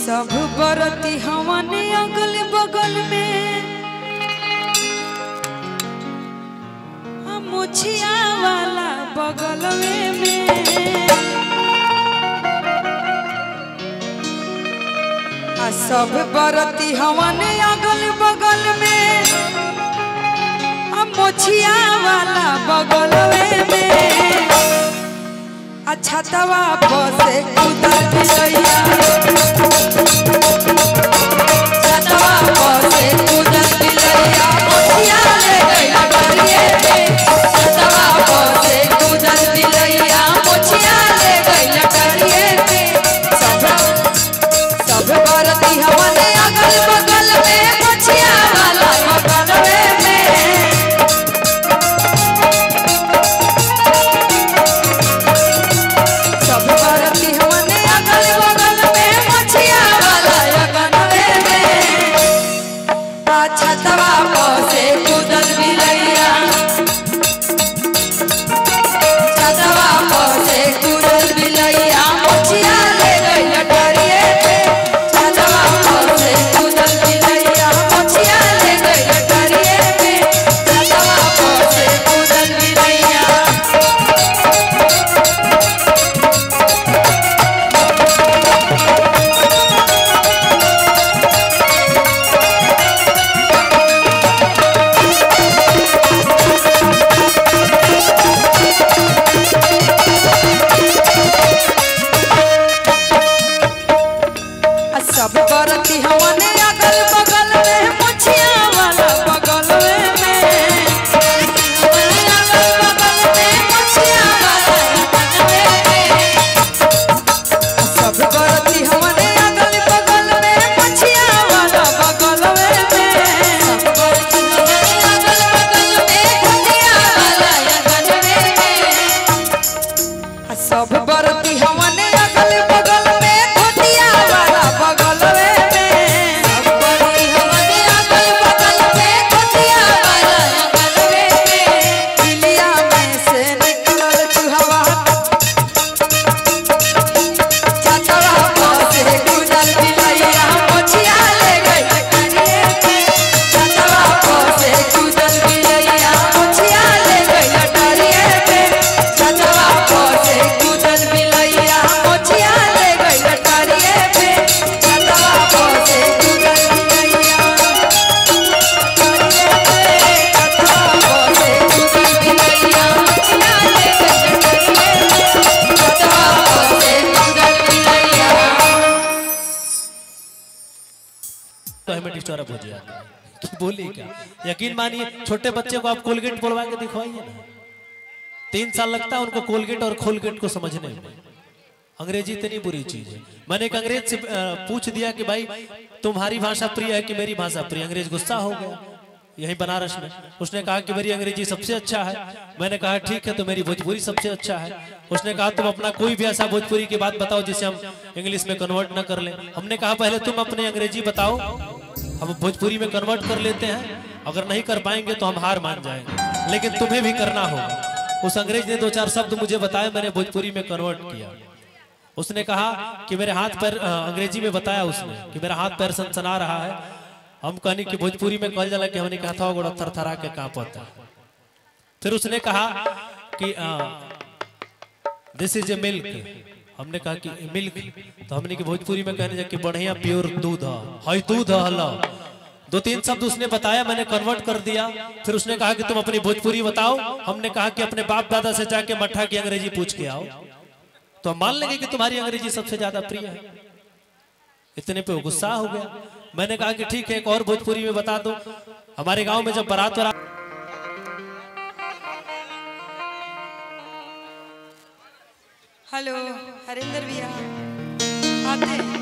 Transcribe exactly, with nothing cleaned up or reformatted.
सब बरती हमने अगल बगल में हम मुछिया वाला बगल में आ सब बरती हमने अगल बगल में हम मुछिया वाला बगल में अच्छा तवा बसे कुदर बिलैया छतवा बसे कुदर बिलैया मुछिया ले गइला डरिए पे छतवा बसे कुदर बिलैया मुछिया ले गइला डरिए पे सब सब बरती हमने अगल बगल में मुछिया वाला बगल में छतवा बसे कुदर बिलैया छतवा बसे कुदर बिलैया मुछिया ले गइला डरिए पे छतवा बसे कुदर बिलैया मुछिया ले गइला डरिए पे छतवा बसे कुदर बिलैया सब बरती हमने अगल बगल में मुछिया वाला बगल में अगल बगल में मुछिया वाला बगल में सब बरती हमने अगल बगल में मुछिया वाला बगल में सब बरती हमने अगल बगल में मुछिया वाला बगल में सब बरती हमने अगल बगल में हो जाए बोली क्या यकीन मानिए छोटे बच्चे को आप कोलगेट बोलवा के दिखवाइए ना तीन साल लगता है उनको कोलगेट और खोलगेट को समझने में। अंग्रेजी इतनी बुरी चीज है। मैंने एक अंग्रेज से पूछ दिया कि भाई तुम्हारी भाषा प्रिय है कि मेरी भाषा प्रिय। अंग्रेज गुस्सा हो गया यही बनारस में। उसने कहा कि मेरी अंग्रेजी सबसे अच्छा है। मैंने कहा ठीक है तो मेरी भोजपुरी सबसे अच्छा है। उसने कहा तुम अपना कोई भी ऐसा भोजपुरी की बात बताओ जिसे हम इंग्लिश में कन्वर्ट न कर लें। हमने कहा पहले तुम अपनी अंग्रेजी बताओ हम भोजपुरी में कन्वर्ट कर लेते हैं। अगर नहीं कर पाएंगे तो हम हार मान जाएंगे लेकिन तुम्हें भी करना होगा। उस अंग्रेज ने दो चार शब्द मुझे बताए मैंने भोजपुरी में कन्वर्ट किया। उसने कहा कि मेरे हाथ पैर अंग्रेजी में बताया उसने कि मेरा हाथ पैर सनसना रहा है। हम कहने की भोजपुरी में कहल जाला कि हमने कहा था गोड़ा थरथरा के कांपता। फिर उसने कहा कि दिस इज ए मिल्क। हमने कहा कि मिल्क तो हमने की भोजपुरी में कहने जाके बढ़िया प्योर दूध है दूध हला। दो तीन शब्द उसने बताया मैंने कन्वर्ट कर दिया। फिर उसने कहा कि तुम अपनी भोजपुरी बताओ। हमने कहा कि अपने बाप दादा से जाके मट्ठा की अंग्रेजी पूछ के आओ तो हम मान लेंगे कि तुम्हारी अंग्रेजी सबसे ज्यादा प्रिय है। इतने पे गुस्सा हो गया। मैंने कहा कि ठीक है एक और भोजपुरी में बता दो। हमारे गांव में जब बारात वारात हेलो हरिंदर भैया आते हैं।